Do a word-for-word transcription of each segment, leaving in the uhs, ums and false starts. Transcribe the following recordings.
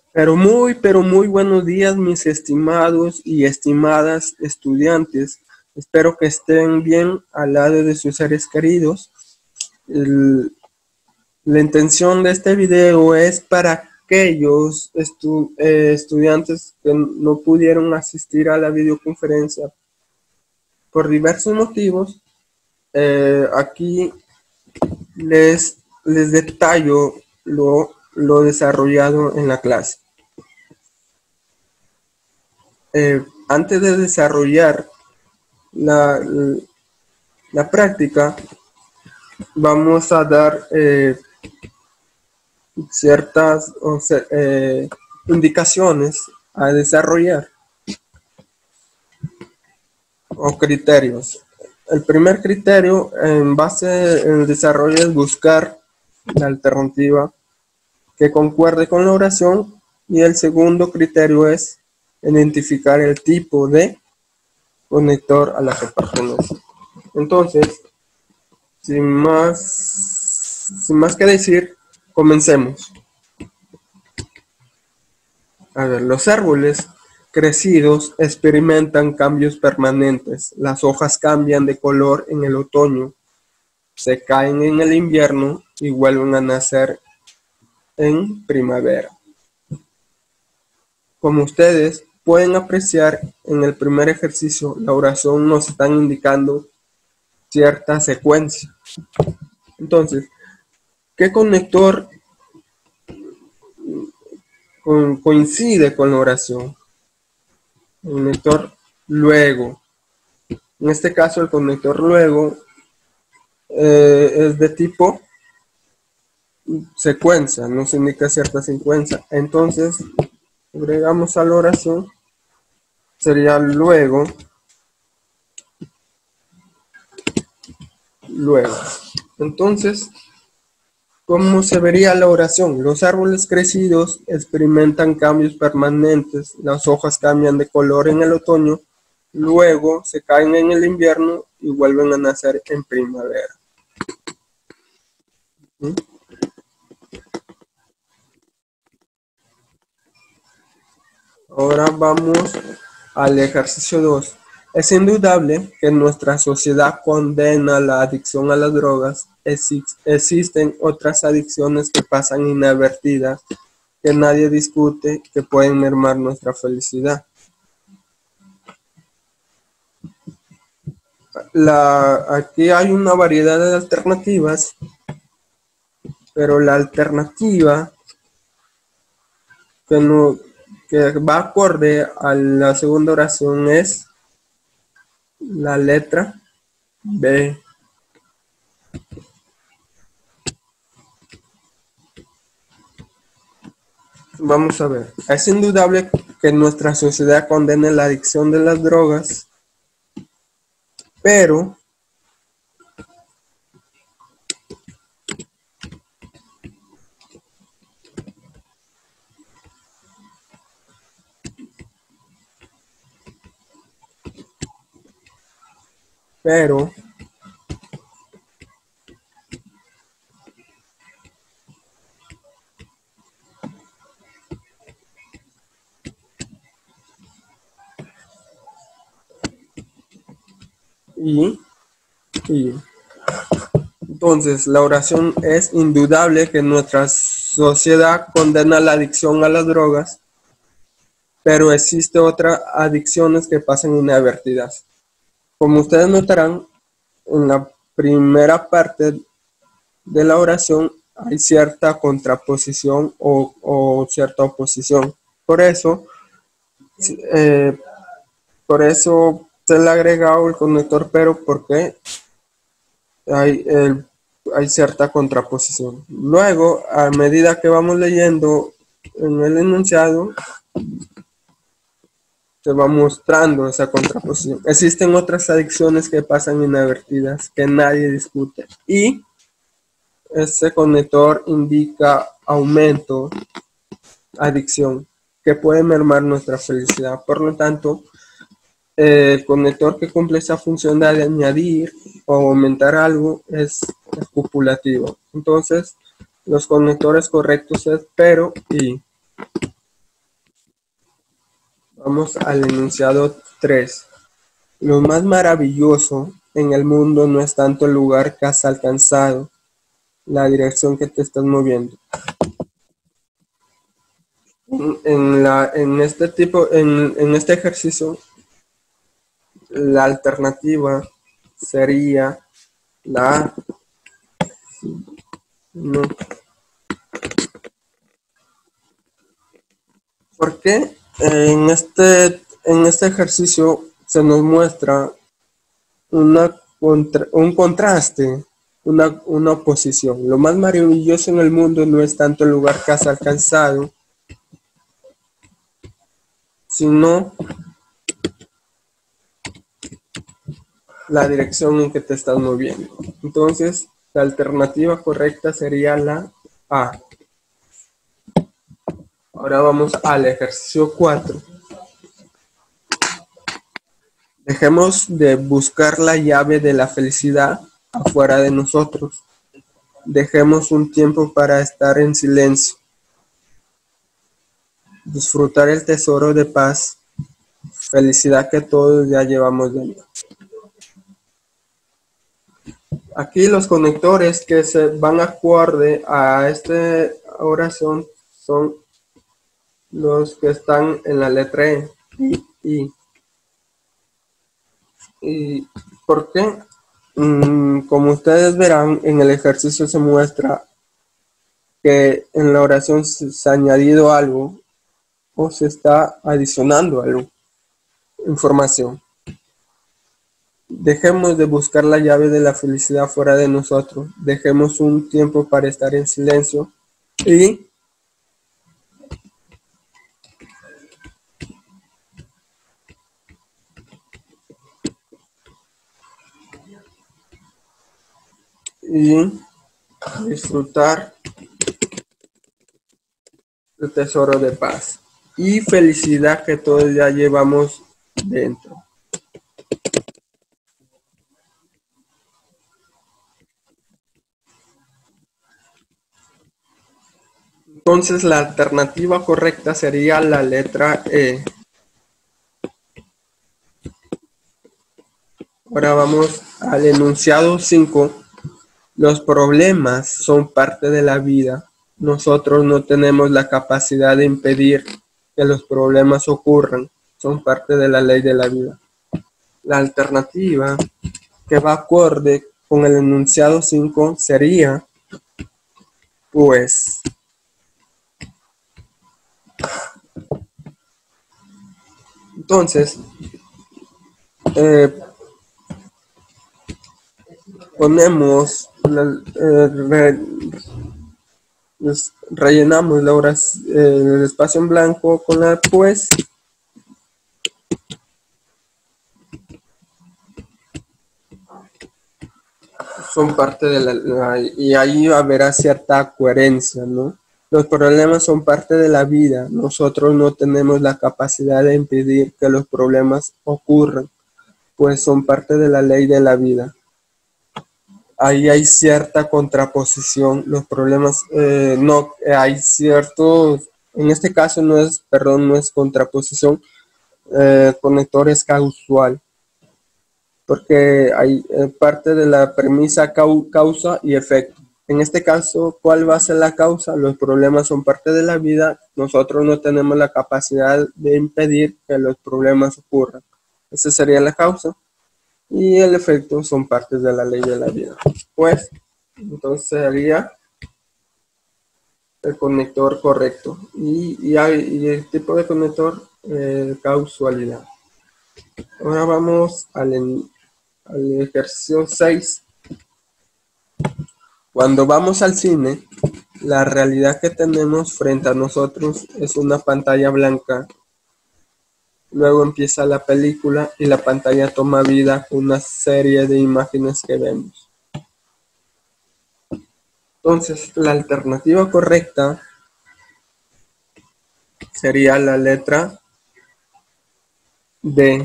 Pero muy, pero muy buenos días, mis estimados y estimadas estudiantes. Espero que estén bien al lado de sus seres queridos. El- la intención de este video es para aquellos estu- eh, estudiantes que no pudieron asistir a la videoconferencia por diversos motivos. Eh, aquí les, les detallo lo, lo desarrollado en la clase. Eh, antes de desarrollar la, la práctica, vamos a dar eh, ciertas o sea, eh, indicaciones a desarrollar o criterios. El primer criterio en base en el desarrollo es buscar la alternativa que concuerde con la oración, y el segundo criterio es identificar el tipo de conector a la que pertenece. Entonces, sin más, sin más que decir, comencemos. A ver, los árboles crecidos experimentan cambios permanentes. Las hojas cambian de color en el otoño, se caen en el invierno y vuelven a nacer en primavera. Como ustedes pueden apreciar en el primer ejercicio, la oración nos está indicando cierta secuencia. Entonces, ¿qué conector coincide con la oración? El conector luego. En este caso, el conector luego eh, es de tipo secuencia, nos indica cierta secuencia. Entonces, agregamos a la oración, sería luego, luego. Entonces, ¿cómo se vería la oración? Los árboles crecidos experimentan cambios permanentes, las hojas cambian de color en el otoño, luego se caen en el invierno y vuelven a nacer en primavera. ¿Sí? Ahora vamos al ejercicio dos. Es indudable que nuestra sociedad condena la adicción a las drogas. Exis- existen otras adicciones que pasan inadvertidas, que nadie discute, que pueden mermar nuestra felicidad. La, aquí hay una variedad de alternativas, pero la alternativa que, no, que va acorde a la segunda oración es la letra B. Vamos a ver. Es indudable que nuestra sociedad condena la adicción de las drogas, pero pero y, y entonces la oración es indudable que nuestra sociedad condena la adicción a las drogas, pero existe otras adicciones que pasan inadvertidas. Como ustedes notarán, en la primera parte de la oración hay cierta contraposición o, o cierta oposición. Por eso, eh, por eso se le ha agregado el conector pero, porque hay, el, hay cierta contraposición. Luego, a medida que vamos leyendo en el enunciado, se va mostrando esa contraposición. Existen otras adicciones que pasan inadvertidas, que nadie discute, y ese conector indica aumento, adicción, que puede mermar nuestra felicidad. Por lo tanto, eh, el conector que cumple esa función de añadir o aumentar algo es, es copulativo. Entonces, los conectores correctos es pero y. Vamos al enunciado tres. Lo más maravilloso en el mundo no es tanto el lugar que has alcanzado, la dirección que te estás moviendo. En, en la, en este tipo, en, en este ejercicio, la alternativa sería la A. No. Porque en este, en este ejercicio se nos muestra una contra, un contraste, una, una oposición. Lo más maravilloso en el mundo no es tanto el lugar que has alcanzado, sino la dirección en que te estás moviendo. Entonces, la alternativa correcta sería la A. Ahora vamos al ejercicio cuatro. Dejemos de buscar la llave de la felicidad afuera de nosotros. Dejemos un tiempo para estar en silencio. Disfrutar el tesoro de paz, felicidad que todos ya llevamos dentro. Aquí los conectores que se van acorde a esta oración son los que están en la letra E. Y, y, y ¿por qué? Mm, como ustedes verán, en el ejercicio se muestra que en la oración se, se ha añadido algo o se está adicionando algo, información. Dejemos de buscar la llave de la felicidad fuera de nosotros. Dejemos un tiempo para estar en silencio y y disfrutar el tesoro de paz y felicidad que todos ya llevamos dentro. Entonces la alternativa correcta sería la letra E. Ahora vamos al enunciado cinco. Los problemas son parte de la vida. Nosotros no tenemos la capacidad de impedir que los problemas ocurran. Son parte de la ley de la vida. La alternativa que va acorde con el enunciado cinco sería, pues, entonces, eh, ponemos, eh, re, rellenamos la oración, eh, el espacio en blanco con la pues. Son parte de la, la, y ahí habrá cierta coherencia, ¿no? Los problemas son parte de la vida. Nosotros no tenemos la capacidad de impedir que los problemas ocurran, pues son parte de la ley de la vida. Ahí hay cierta contraposición. Los problemas, eh, no, hay ciertos, en este caso no es, perdón, no es contraposición, eh, conector es causal. Porque hay eh, parte de la premisa cau causa y efecto. En este caso, ¿cuál va a ser la causa? Los problemas son parte de la vida. Nosotros no tenemos la capacidad de impedir que los problemas ocurran. Esa sería la causa. Y el efecto son partes de la ley de la vida. Pues, entonces sería el conector correcto. Y, y, hay, y el tipo de conector, eh, causalidad. Ahora vamos al, al ejercicio seis. Cuando vamos al cine, la realidad que tenemos frente a nosotros es una pantalla blanca. Luego empieza la película y la pantalla toma vida con una serie de imágenes que vemos. Entonces, la alternativa correcta sería la letra D.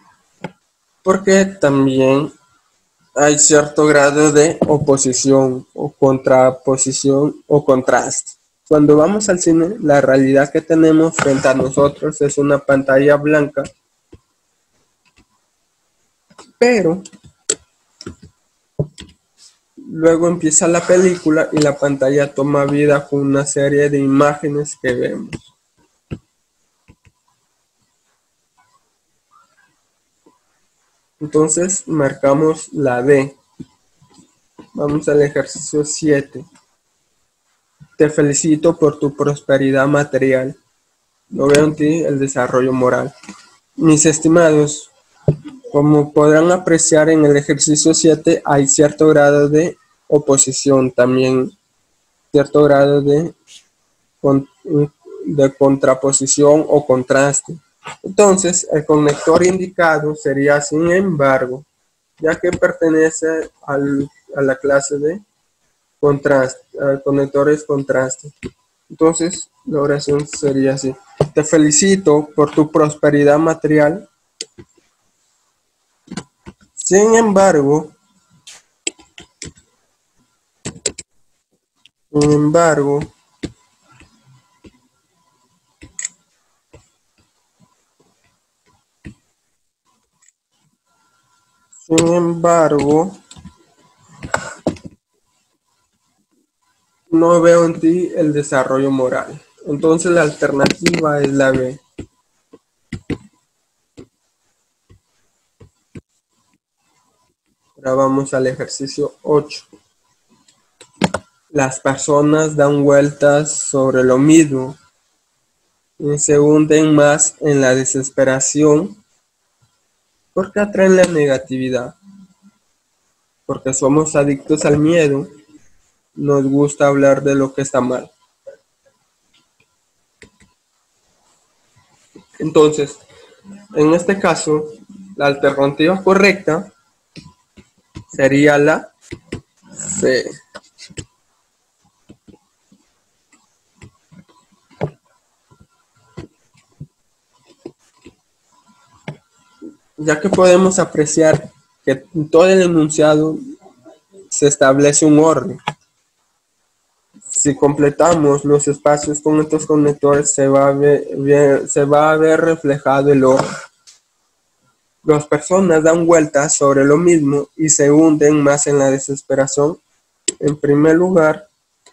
Porque también hay cierto grado de oposición o contraposición o contraste. Cuando vamos al cine, la realidad que tenemos frente a nosotros es una pantalla blanca, pero luego empieza la película y la pantalla toma vida con una serie de imágenes que vemos. Entonces marcamos la D. Vamos al ejercicio siete. Te felicito por tu prosperidad material. No veo en ti el desarrollo moral. Mis estimados, como podrán apreciar en el ejercicio siete hay cierto grado de oposición, también cierto grado de, de contraposición o contraste. Entonces, el conector indicado sería sin embargo, ya que pertenece al, a la clase de contraste, al conectores contraste. Entonces, la oración sería así. Te felicito por tu prosperidad material. Sin embargo, sin embargo, sin embargo, no veo en ti el desarrollo moral. Entonces la alternativa es la B. Ahora vamos al ejercicio ocho. Las personas dan vueltas sobre lo mismo y se hunden más en la desesperación porque atraen la negatividad. Porque somos adictos al miedo, nos gusta hablar de lo que está mal. Entonces, en este caso, la alternativa correcta sería la C. Ya que podemos apreciar que en todo el enunciado se establece un orden. Si completamos los espacios con estos conectores, se va a ver, se va a ver reflejado el orden. Las personas dan vueltas sobre lo mismo y se hunden más en la desesperación. En primer lugar,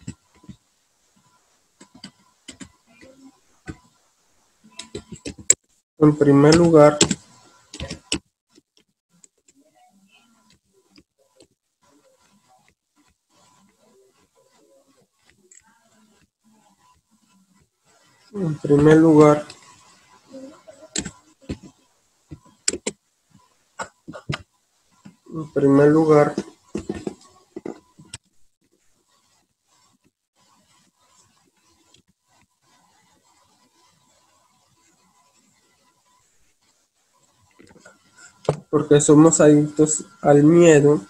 en primer lugar, en primer lugar, en primer lugar, porque somos adictos al miedo.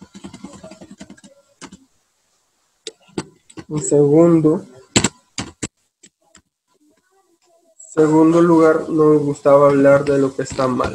En segundo, segundo lugar, nos gustaba hablar de lo que está mal.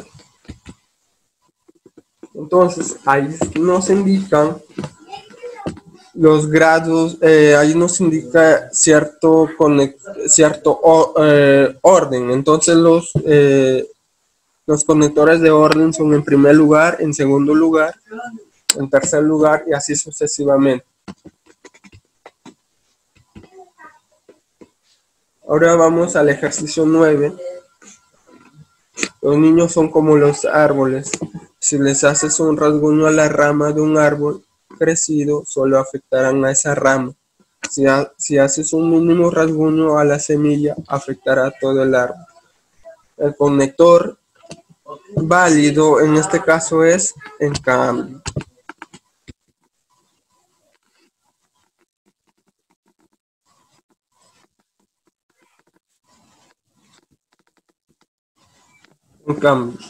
Entonces, ahí nos indican los grados, eh, ahí nos indica cierto, cierto o, eh, orden. Entonces, los, eh, los conectores de orden son en primer lugar, en segundo lugar, en tercer lugar y así sucesivamente. Ahora vamos al ejercicio nueve. Los niños son como los árboles. Si les haces un rasguño a la rama de un árbol crecido, solo afectarán a esa rama. Si, ha, si haces un mínimo rasguño a la semilla, afectará a todo el árbol. El conector válido en este caso es en cambio. En cambio,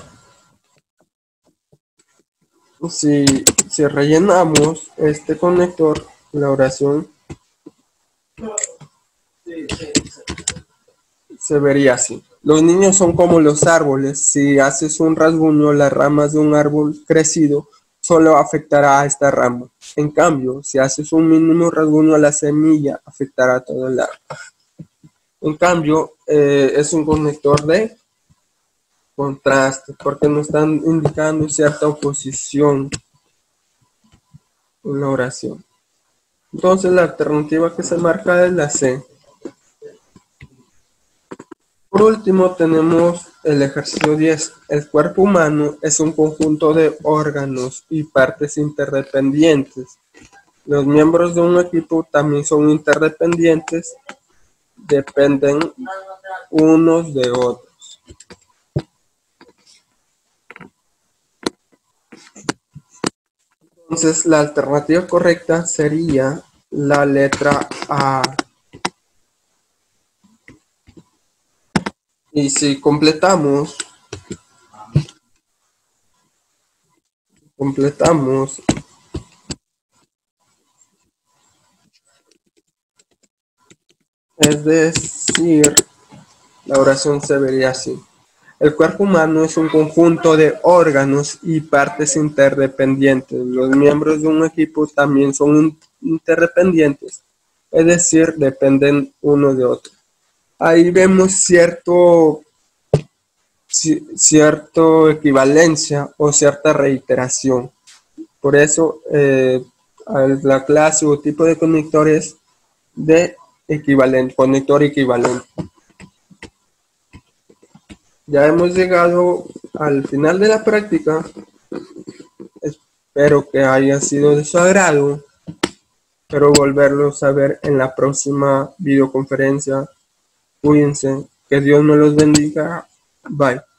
si, si rellenamos este conector, la oración se vería así. Los niños son como los árboles. Si haces un rasguño, las ramas de un árbol crecido solo afectará a esta rama. En cambio, si haces un mínimo rasguño a la semilla, afectará a todo el árbol. En cambio, eh, es un conector de contraste, porque nos están indicando cierta oposición en la oración. Entonces, la alternativa que se marca es la C. Por último, tenemos el ejercicio diez. El cuerpo humano es un conjunto de órganos y partes interdependientes. Los miembros de un equipo también son interdependientes, dependen unos de otros. Entonces, la alternativa correcta sería la letra A. Y si completamos, completamos, es decir, la oración se vería así. El cuerpo humano es un conjunto de órganos y partes interdependientes. Los miembros de un equipo también son interdependientes, es decir, dependen uno de otro. Ahí vemos cierto, cierto equivalencia o cierta reiteración. Por eso eh, la clase o tipo de conectores de equivalente, conector equivalente. Ya hemos llegado al final de la práctica. Espero que haya sido de su agrado. Espero volverlos a ver en la próxima videoconferencia. Cuídense. Que Dios me los bendiga. Bye.